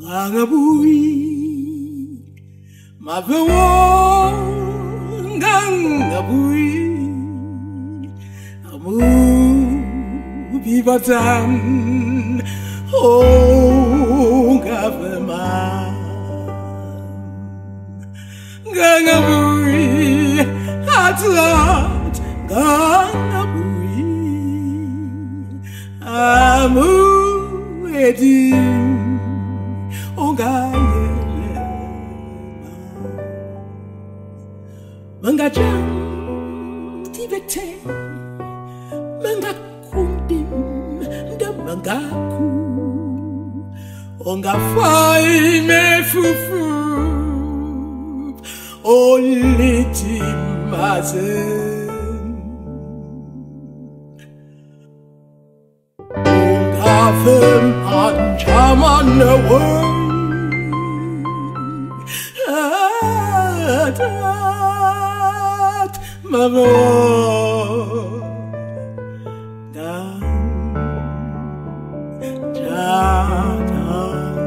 Ngangabui mavewo ngangabui amu bibatan oh ngavema ngangabui atlat ngangabui amu edim Mangajang tibete mangakundim da mangaku ongafai me fufu oliti mazen ongafem anjaman world Mavo dan jatan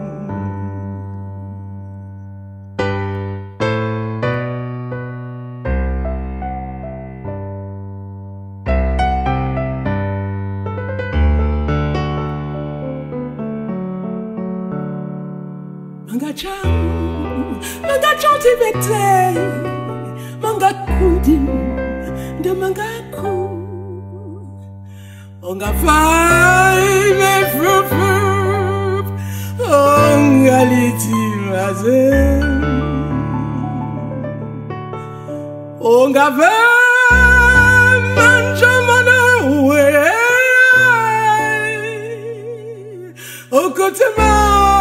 Mangajang tibete Mangakudim de mangaku Ongafai me fufu Ongaliti mazen Ongafai manjamana we Okotema